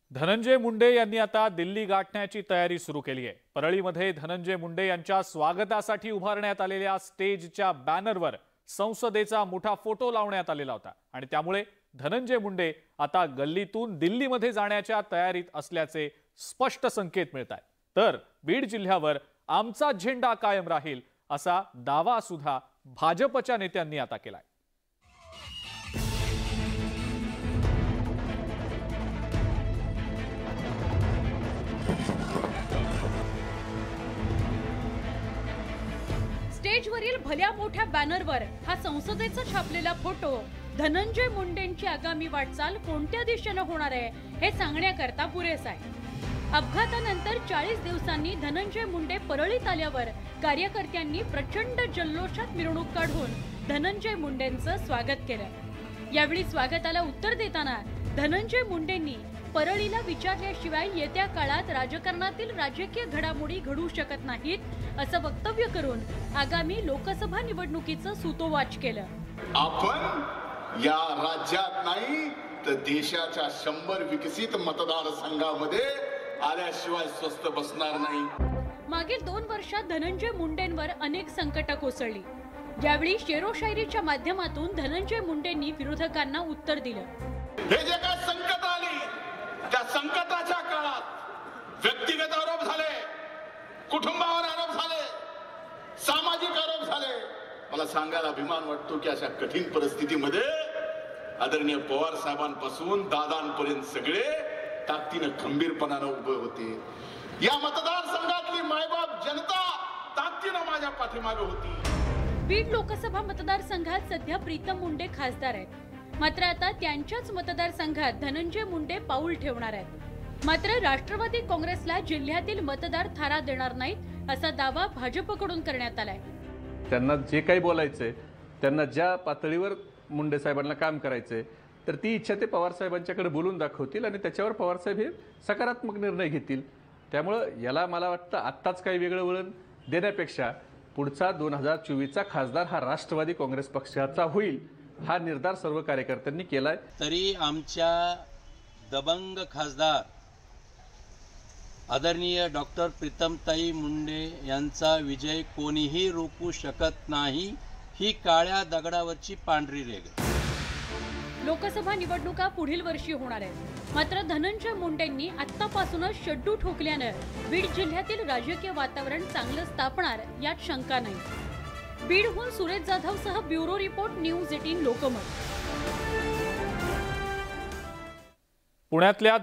धनंजय मुंडे यांनी आता दिल्ली गाठण्याची तयारी सुरू केली आहे। परळीमध्ये धनंजय मुंडे यांच्या स्वागतासाठी उभारण्यात आलेल्या स्टेजच्या बॅनरवर संसदेचा मोठा फोटो लावण्यात आलेला होता आणि त्यामुळे धनंजय मुंडे आता गल्लीतून दिल्लीमध्ये जाण्याच्या तयारीत असल्याचे स्पष्ट संकेत मिळतात। तर बीड जिल्ह्यावर आमचा झेंडा कायम राहील असा दावा सुद्धा भाजपच्या नेत्यांनी आता केलाय। स्टेजवरील भल्या मोठ्या बॅनरवर हा संसदेचा छापलेला फोटो धनंजय मुंडेंची आगामी वाटचाल कोणत्या दिशेने होणार आहे हे सांगण्याकरता पुरेसा आहे। अपघातानंतर 40 दिवसांनी धनंजय मुंडे परळीत आल्यावर कार्यकर्त्यांनी प्रचंड जल्लोषात मिरवणूक काढून धनंजय मुंडेंचं स्वागत केलं। यावेळी स्वागताला उत्तर देताना धनंजय मुंडेंनी परळीला विचारल्याशिवाय येत्या काळात राजकारणातील राजकीय घडामोडी घडू शकत नाहीत असं वक्तव्य करून आगामी लोकसभा निवडणुकीचं सूतोवाच केलं। आपण या राज्यात नाही तर देशाच्या 100 विकसित मतदारसंघामध्ये आल्याशिवाय स्वस्त बसणार नाही। मागील 2 वर्षात धनंजय मुंडेंवर अनेक संकट कोसळली। यावेळी शेरोशायरीच्या माध्यमातून धनंजय मुंडेंनी विरोधकांना उत्तर दिलं। हे जे काय संकट आली त्या संकटाच्या काळात व्यक्तिगत आरोप झाले, कुटुंबावर आरोप झाले, सामाजिक आरोप झाले। मला सांगायला अभिमान वाटतो की अशा कठीण परिस्थितीमध्ये आदरणीय पवार साहेबांपासून दादांपर्यंत सगळे ताकदीने खंबीरपणाने उभे होते। या मतदारसंघातली मायबाप जनता ताकदीने माझ्या पाठीमागे होती। बीड लोकसभा मतदारसंघात सध्या प्रीतम मुंडे खासदार आहेत, मात्र आता त्यांच्याच मतदारसंघात धनंजय मुंडे पाऊल ठेवणार आहेत। मात्र राष्ट्रवादी काँग्रेसला जिल्ह्यातील मतदार थारा देणार नाहीत असा दावा भाजपकडून करण्यात आलाय। त्यांना जे काही बोलायचंय, त्यांना ज्या पातळीवर मुंडे साहेबांना काम करायचंय तर ती इच्छा ते पवार साहेबांच्याकडे बोलून दाखवतील आणि त्याच्यावर पवार साहेब हे सकारात्मक निर्णय घेतील। त्यामुळे याला मला वाटतं आत्ताच काही वेगळं वळण देण्यापेक्षा पुढचा 2024चा खासदार हा राष्ट्रवादी काँग्रेस पक्षाचा होईल हा निर्धार सर्व कार्यकर्त्यांनी केलाय। तरी आमच्या दबंग खासदार आदरणीय डॉक्टर प्रीतमताई मुंडे यांचा विजय कोणीही रोखू शकत नाही, ही काळ्या दगडावरची पांढरी रेघ। लोकसभा निवडणुका पुढील वर्षी होणार आहेत, मात्र धनंजय मुंडेंनी आत्तापासूनच शड्डू ठोकल्यानं बीड जिल्ह्यातील राजकीय वातावरण चांगलं स्थापणार यात शंका नाही। बीडहून सुरेश जाधवसह ब्युरो रिपोर्ट न्यूज 18 लोकमत। पुण्यातल्या